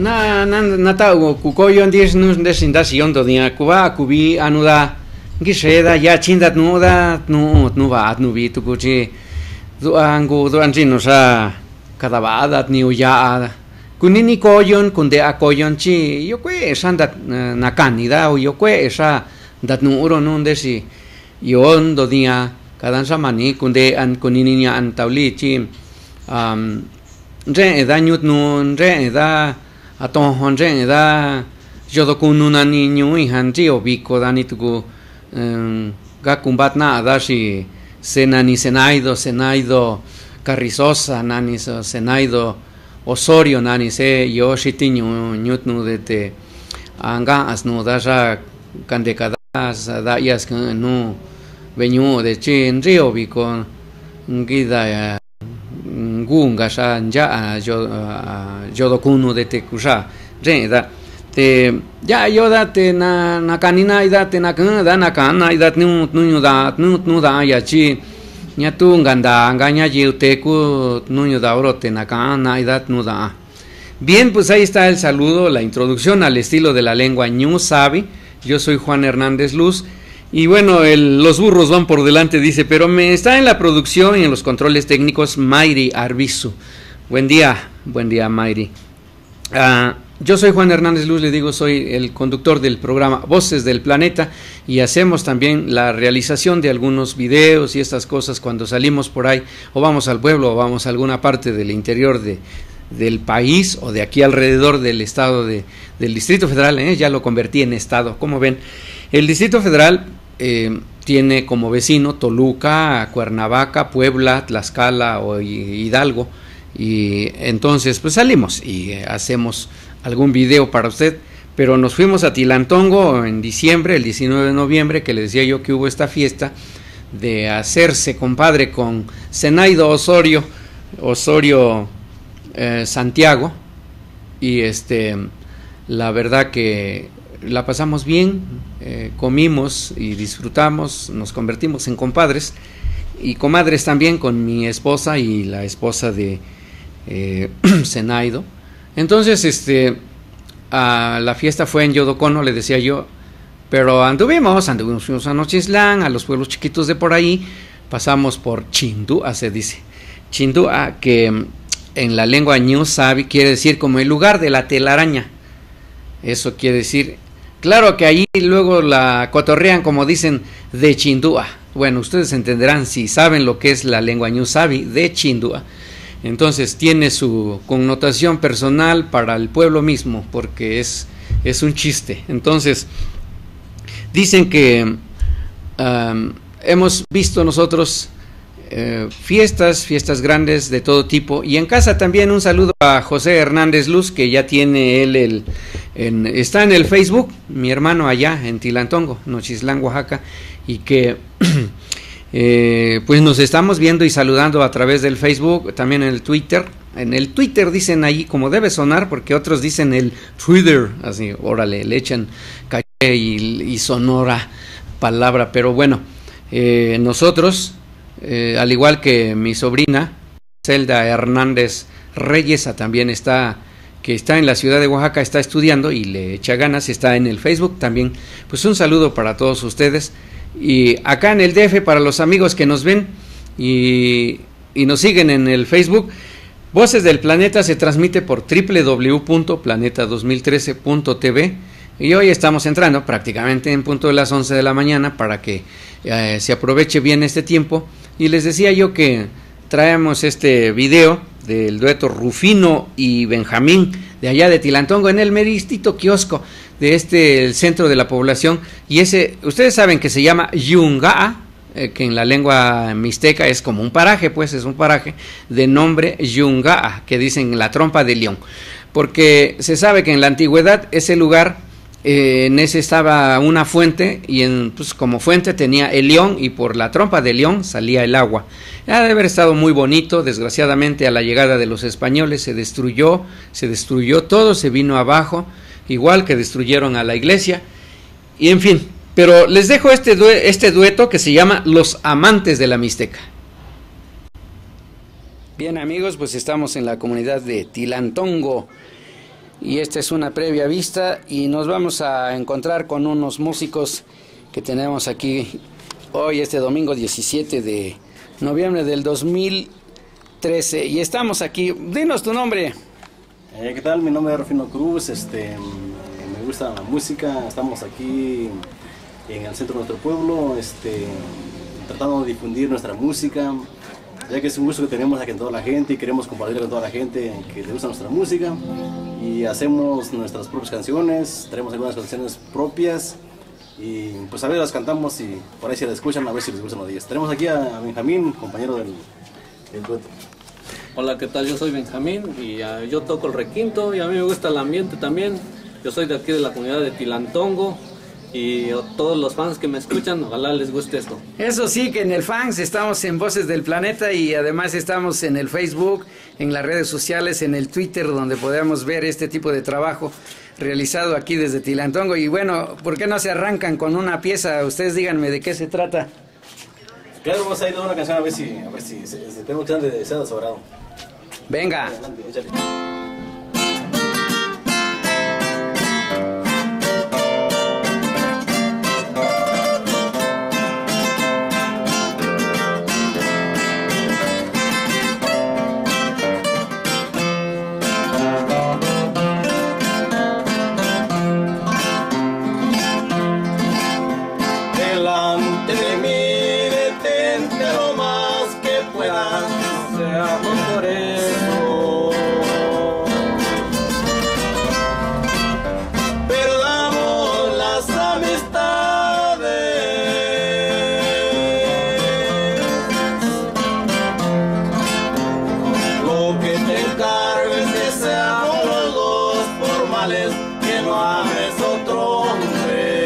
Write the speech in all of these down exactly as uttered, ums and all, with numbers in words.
na na nata kukoyon dis nus desindación do dia kuba kubi anuda gisheda ya chindat nuda nu nu va nu vi tu kuchi do angu do anjino sa kadabada ni uya kunini koyon kunde akoyon chi yo kwe sandat nakanida o yo kwe esa dat nu uro nun desi yon do dia kadan samani kunde an kunini nya an tawli chi um re da nyut nu re da aton honre da yodo kununa niño y hanji obiko dani tuku gakumbat na dashi senani senaido senaido Carrizosa nani senaido Osorio nani se yo shitiño nyutnu de te anga asnu dasha kandekadas da yas no venyu de chin rio biko ngida gunga sha ya yo yodo kunu de te kusha re da te ya yo da te na na kanina ida te na kan da na kana ida nu nu da nu nu da ya chi nya tu nganda ngaña yute ku nu da orote na kana ida nu da. Bien, pues ahí está el saludo, la introducción al estilo de la lengua ñu sabi. Yo soy Juan Hernández Luz. Y bueno, el, los burros van por delante, dice, pero me está en la producción y en los controles técnicos Mayri Arbizu. Buen día, buen día Mayri. Uh, yo soy Juan Hernández Luz, le digo, soy el conductor del programa Voces del Planeta y hacemos también la realización de algunos videos y estas cosas cuando salimos por ahí o vamos al pueblo o vamos a alguna parte del interior de, del país o de aquí alrededor del estado de, del Distrito Federal, ¿eh? Ya lo convertí en estado, como ven. El Distrito Federal Eh, tiene como vecino Toluca, Cuernavaca, Puebla, Tlaxcala o Hidalgo y entonces pues salimos y eh, hacemos algún video para usted, pero nos fuimos a Tilantongo en diciembre, el diecinueve de noviembre, que le decía yo que hubo esta fiesta de hacerse compadre con Zenaido Osorio, Osorio eh, Santiago y este la verdad que la pasamos bien, eh, comimos y disfrutamos, nos convertimos en compadres y comadres también con mi esposa y la esposa de eh, Zenaido. Entonces, este, a la fiesta fue en Yodocono, le decía yo, pero anduvimos, anduvimos fuimos a Nochislán, a los pueblos chiquitos de por ahí, pasamos por Chindúa, se dice, Chindúa, que en la lengua ñu sabi quiere decir como el lugar de la telaraña, eso quiere decir. Claro que ahí luego la cotorrean como dicen de Chindúa. Bueno, ustedes entenderán si saben lo que es la lengua ñu sabi de Chindúa. Entonces tiene su connotación personal para el pueblo mismo porque es, es un chiste. Entonces dicen que um, hemos visto nosotros eh, fiestas, fiestas grandes de todo tipo y en casa también un saludo a José Hernández Luz que ya tiene él el... En, está en el Facebook, mi hermano allá en Tilantongo, Nochislán, Oaxaca, y que eh, pues nos estamos viendo y saludando a través del Facebook, también en el Twitter. En el Twitter dicen ahí como debe sonar, porque otros dicen el Twitter, así, órale, le echan caché y, y sonora palabra, pero bueno, eh, nosotros, eh, al igual que mi sobrina, Zelda Hernández Reyes, también está... que está en la ciudad de Oaxaca, está estudiando y le echa ganas, está en el Facebook también, pues un saludo para todos ustedes, y acá en el D F para los amigos que nos ven y, y nos siguen en el Facebook, Voces del Planeta se transmite por doble u doble u doble u punto planeta dos mil trece punto t v y hoy estamos entrando prácticamente en punto de las once de la mañana para que eh, se aproveche bien este tiempo, y les decía yo que traemos este video del dueto Rufino y Benjamín de allá de Tilantongo, en el meristito kiosco de este el centro de la población, y ese, ustedes saben que se llama Yungaa, eh, que en la lengua mixteca es como un paraje, pues es un paraje de nombre Yungaa, que dicen la trompa de león, porque se sabe que en la antigüedad ese lugar, eh, en ese estaba una fuente, y en, pues como fuente tenía el león, y por la trompa de león salía el agua. Ha de haber estado muy bonito. Desgraciadamente a la llegada de los españoles se destruyó, se destruyó todo, se vino abajo, igual que destruyeron a la iglesia, y en fin, pero les dejo este, due este dueto que se llama Los Amantes de la Mixteca. Bien amigos, pues estamos en la comunidad de Tilantongo, y esta es una previa vista y nos vamos a encontrar con unos músicos que tenemos aquí hoy, este domingo diecisiete de noviembre del dos mil trece, y estamos aquí. Dinos tu nombre. Eh, ¿Qué tal? Mi nombre es Rufino Cruz, este, me gusta la música, estamos aquí en el centro de nuestro pueblo, este, tratando de difundir nuestra música, ya que es un gusto que tenemos aquí en toda la gente y queremos compartir con toda la gente que le gusta nuestra música, y hacemos nuestras propias canciones, tenemos algunas canciones propias y pues a veces las cantamos y por ahí si las escuchan a ver si les gustan los días. Tenemos aquí a Benjamín, compañero del, del dueto. Hola, ¿qué tal? Yo soy Benjamín y uh, yo toco el requinto y a mí me gusta el ambiente también. Yo soy de aquí de la comunidad de Tilantongo y uh, todos los fans que me escuchan, ojalá les guste esto. Eso sí, que en el Fans estamos en Voces del Planeta y además estamos en el Facebook, en las redes sociales, en el Twitter, donde podemos ver este tipo de trabajo realizado aquí desde Tilantongo. Y bueno, ¿por qué no se arrancan con una pieza? Ustedes díganme de qué se trata. Claro, vamos a ir a una canción a ver si, a ver si, si, si tenemos chance de ser sobrado. Venga. Adelante, échale. Delante de mí, detente lo más que puedas, Seamos por eso. perdamos las amistades. Lo que te encargo es que seamos los dos formales, que no ames otro hombre.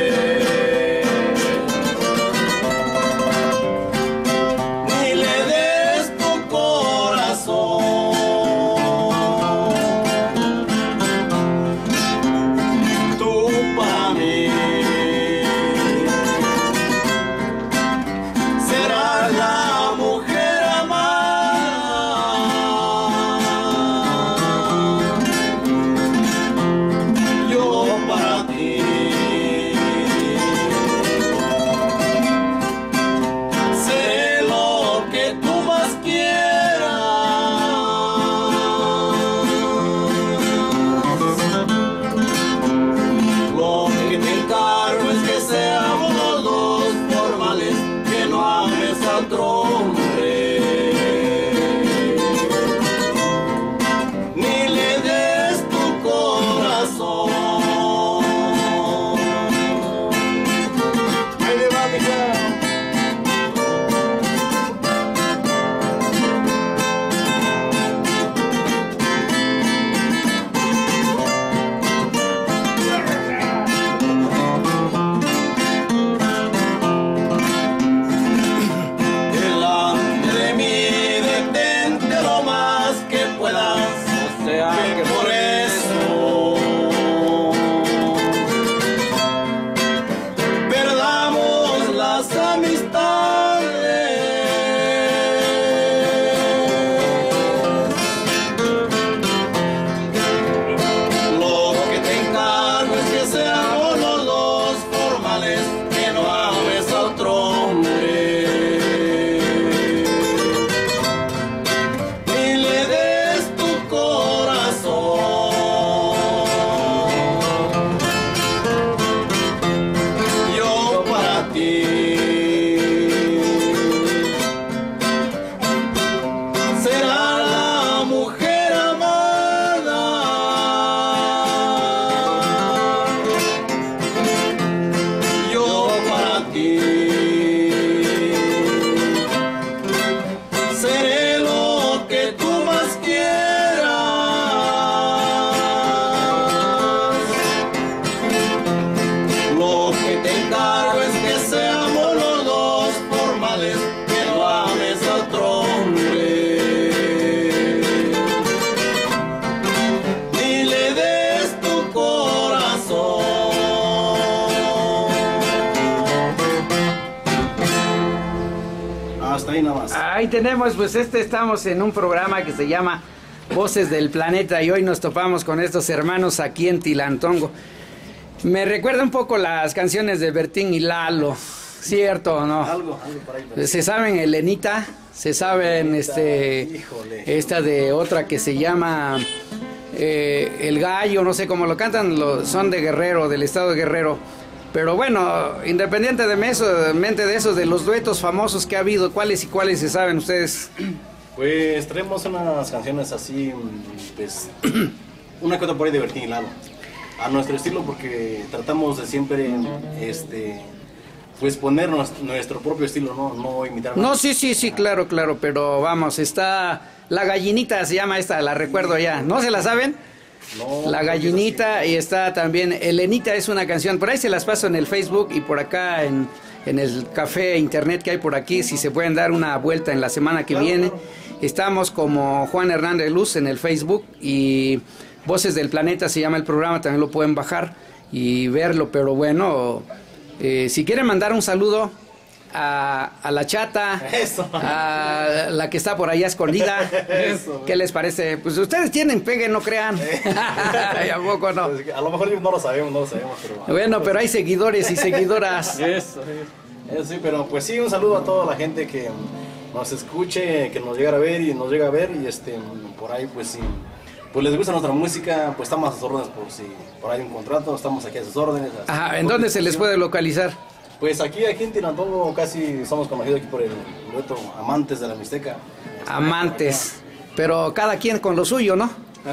Hasta ahí nada más. Ahí tenemos, pues este estamos en un programa que se llama Voces del Planeta, y hoy nos topamos con estos hermanos aquí en Tilantongo. Me recuerda un poco las canciones de Bertín y Lalo, ¿cierto o no? Algo, algo por ahí. Se saben Elenita, se saben este, híjole. esta de otra que se llama eh, El Gallo, no sé cómo lo cantan, lo, son de Guerrero, del estado de Guerrero. Pero bueno, independiente de eso, de eso, de los duetos famosos que ha habido, ¿cuáles y cuáles se saben ustedes? Pues traemos unas canciones así, pues, una cosa por ahí de Bertín y Lalo, a nuestro estilo, porque tratamos de siempre, este, pues poner nuestro propio estilo, no, no imitar. No, sí, sí, sí, claro, claro, pero vamos, está La Gallinita, se llama esta, la recuerdo ya, ¿no se la saben? No, La Gallinita, y está también Elenita, es una canción, por ahí se las paso en el Facebook y por acá en, en el café internet que hay por aquí, si se pueden dar una vuelta en la semana que claro, viene. Claro. Estamos como Juan Hernández Luz en el Facebook, y Voces del Planeta se llama el programa, también lo pueden bajar y verlo, pero bueno, eh, si quieren mandar un saludo a, a la chata, Eso. a la que está por allá escondida, Eso. ¿qué les parece? Pues ustedes tienen pegue, no crean. ¿A poco no? Pues, a lo mejor no lo sabemos, no lo sabemos, pero... Bueno, pero hay seguidores y seguidoras. Eso, Eso sí, pero pues sí, un saludo a toda la gente que nos escuche, que nos llega a ver y nos llega a ver, y este, por ahí pues si pues les gusta nuestra música, pues estamos a sus órdenes, por si por ahí un contrato, estamos aquí a sus órdenes. Ajá, ¿en dónde se les puede localizar? Pues aquí, aquí en Tilantongo casi somos conocidos aquí por el dueto Amantes de la Mixteca. Amantes, pero cada quien con lo suyo, ¿no?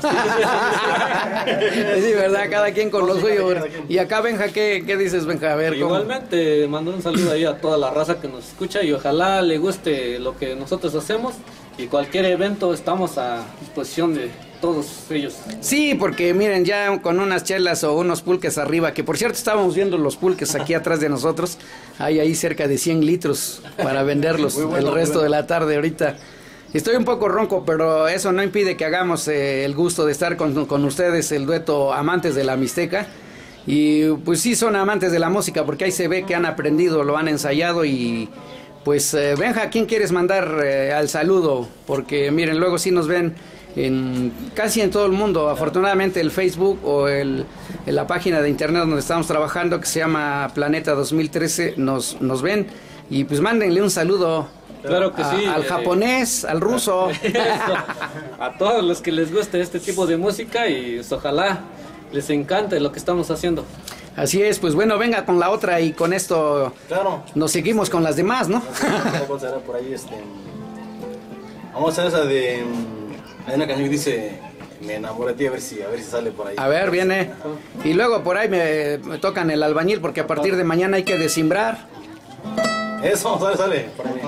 Sí, ¿verdad? Cada quien con lo suyo. Y acá, Benja, ¿qué, qué dices, Benja? A ver, ¿cómo? Igualmente, mando un saludo ahí a toda la raza que nos escucha y ojalá le guste lo que nosotros hacemos, y cualquier evento estamos a disposición de todos ellos. Sí, porque miren, ya con unas chelas o unos pulques arriba, que por cierto estábamos viendo los pulques aquí atrás de nosotros, hay ahí cerca de cien litros para venderlos Muy bueno, el resto muy bueno. de la tarde ahorita. Estoy un poco ronco, pero eso no impide que hagamos eh, el gusto de estar con, con ustedes, el dueto Amantes de la Mixteca. Y pues sí son amantes de la música, porque ahí se ve que han aprendido, lo han ensayado. Y pues eh, Benja, ¿quién quieres mandar eh, al saludo? Porque miren, luego sí nos ven en casi en todo el mundo. Afortunadamente el Facebook o el, en la página de internet donde estamos trabajando, que se llama Planeta dos mil trece, nos, nos ven. Y pues mándenle un saludo. Claro que A- sí. al eh, japonés, al ruso. Eso, a todos los que les guste este tipo de música, y pues, ojalá les encante lo que estamos haciendo. Así es, pues bueno, venga con la otra, y con esto Claro. nos seguimos con las demás, ¿no? Vamos a ver por ahí, este, vamos a hacer esa de, hay una canción que dice Me enamoré de ti, a ver si, a ver si sale por ahí. A ver, viene. Y luego por ahí me, me tocan el albañil, porque a partir de mañana hay que desimbrar. Eso, sale, sale. Por ahí.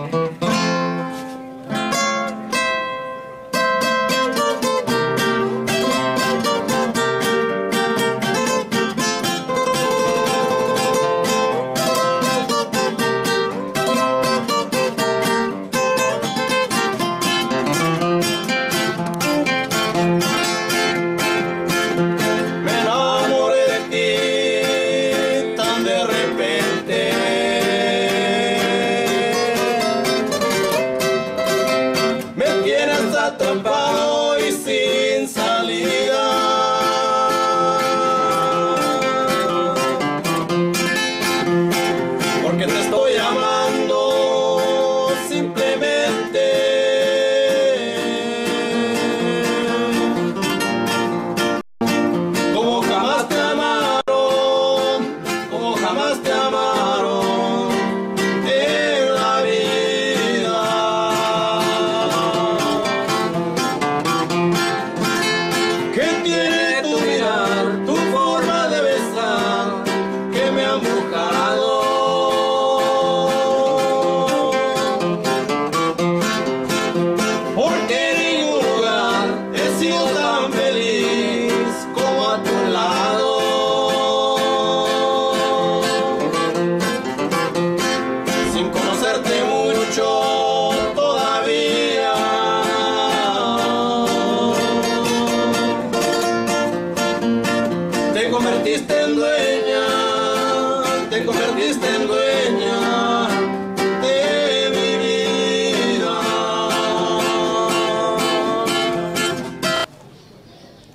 Me enamoré de ti tan de repente.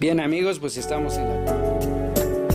Bien amigos, pues estamos en la